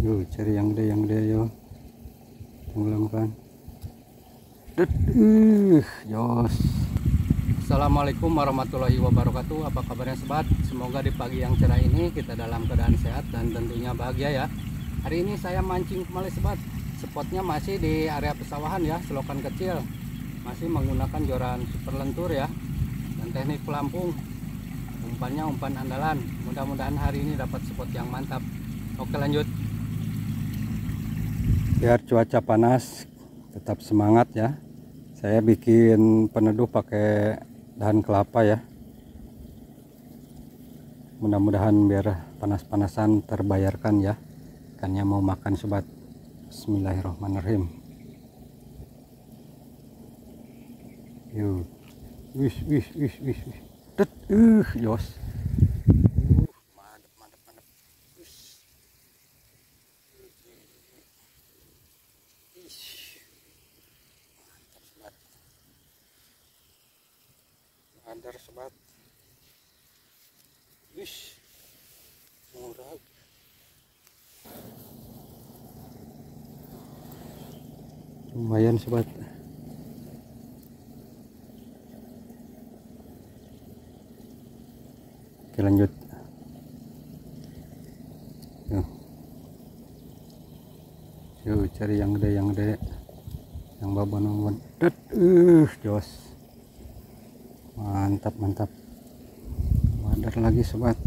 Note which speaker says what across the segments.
Speaker 1: Yuk cari yang gede yuk, tenggelamkan. Jos. Assalamualaikum warahmatullahi wabarakatuh. Apa kabarnya sobat? Semoga di pagi yang cerah ini kita dalam keadaan sehat dan tentunya bahagia ya. Hari ini saya mancing kembali sobat. Spotnya masih di area pesawahan ya, selokan kecil. Masih menggunakan joran super lentur ya, dan teknik pelampung. Umpannya umpan andalan. Mudah-mudahan hari ini dapat spot yang mantap. Oke, lanjut. Biar cuaca panas tetap semangat ya, saya bikin peneduh pakai dahan kelapa ya. Mudah-mudahan biar panas-panasan terbayarkan ya. Ikannya mau makan sobat. Bismillahirrahmanirrahim. Yuk. Wis. Jos. Mantap. Wis. Mantap sobat. Mandar sobat. Wis. Murah. Lumayan sobat. Oke, lanjut. Yuk cari yang gede, yang babon. Jos. Mantap. Mandar lagi sobat.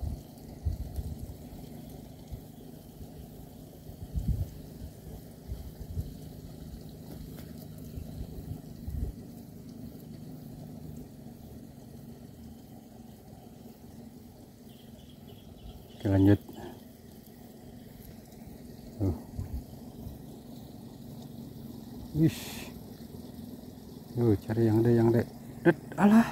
Speaker 1: Oke, lanjut. Wish. Yuk cari yang gede. Alah.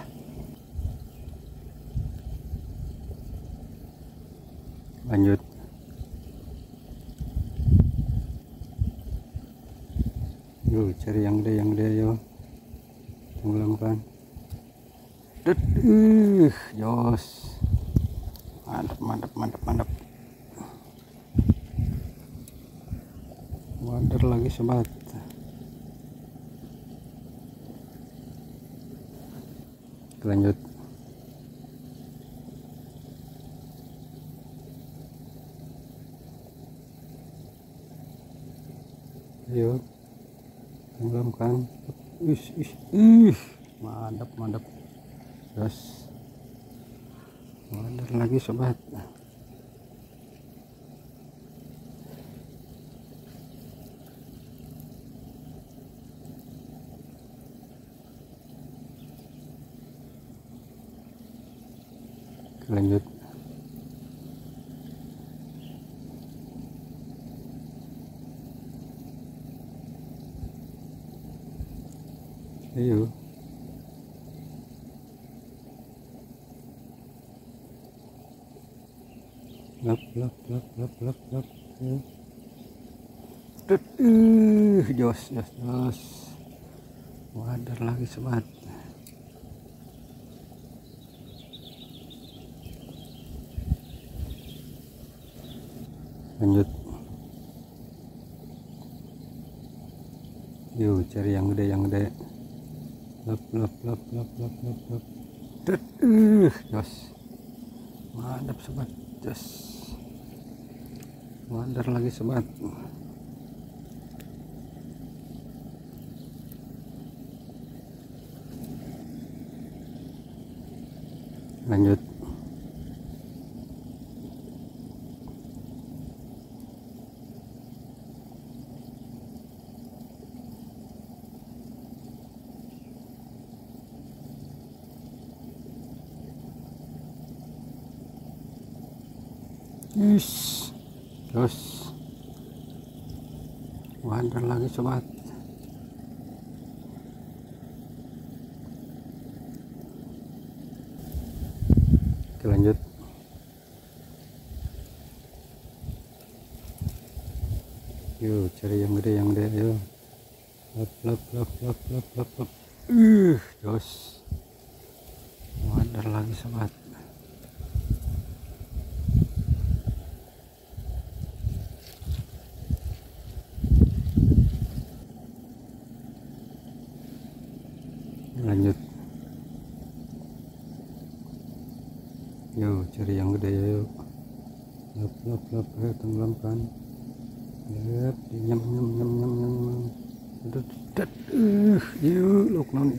Speaker 1: Lanjut. Yuk cari yang gede yuk. Tenggelamkan. Jos. Mantap. Wader lagi sobat. Lanjut. Ayo tenggelamkan. Mantap. Terus wader lagi sobat. Lanjut. Ayo. Lap. Jos. Wader lagi sobat. Lanjut. Yuk cari yang gede. Lap. Jos. Mantap sobat. Jos. Wader lagi sobat. Lanjut. Terus wader lagi sobat. Oke, lanjut. Yuk cari yang gede yuk. Lap. Jos. Wader lagi sobat. cari yang gede yuk. Lap, tenggelamkan. Lihat, nyam. Yuk, loknon,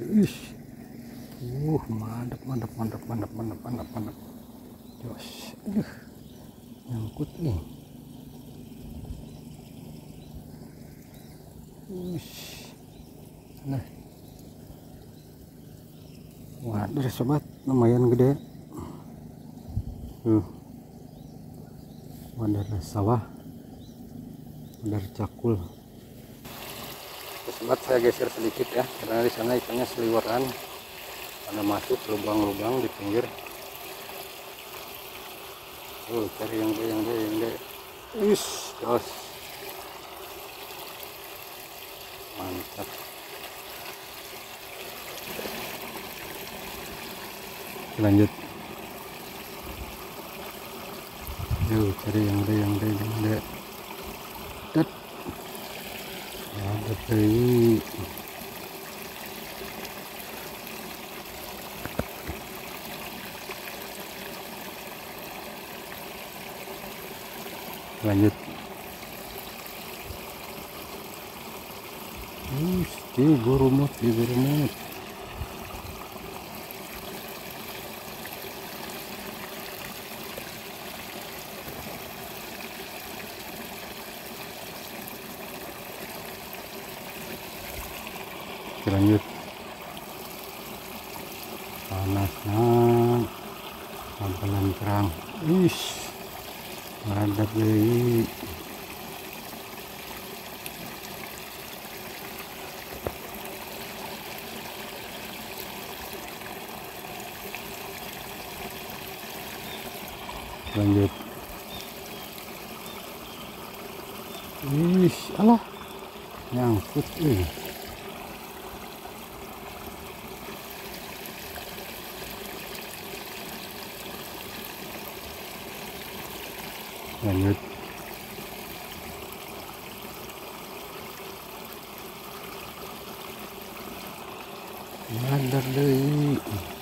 Speaker 1: mantap. Jos, nyangkut nih. Nah, waduh sobat, lumayan gede. Wadah sawah, wadah cakul. Sobat, saya geser sedikit ya, karena di sana ikannya seliweran, ada masuk lubang-lubang di pinggir. Cari yang gede. Jos. Mantap. Lanjut. Yuk, cari yang gede. Dat. Ada bayi. Lanjut. Digurumut. Lanjut. Panasnya apalan terang. Ada bayi. Lanjut. Alah, nyangkut. Lanjut. Ada deui.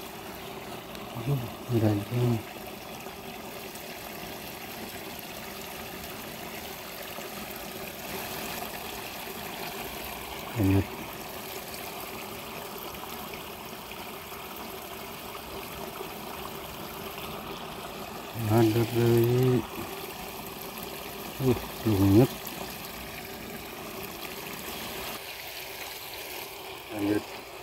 Speaker 1: Rajin. Lanjut. Ada deui. Lunget. Lanjut.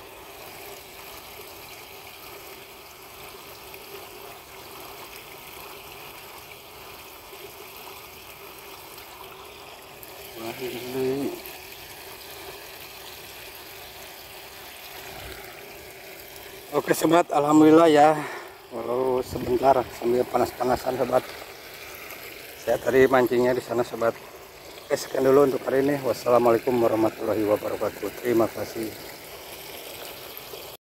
Speaker 1: Oke sobat, alhamdulillah ya, walau sebentar sambil panas-panasan sobat. Saya tadi mancingnya di sana sobat. Oke, sekian dulu untuk hari ini. Wassalamualaikum warahmatullahi wabarakatuh. Terima kasih.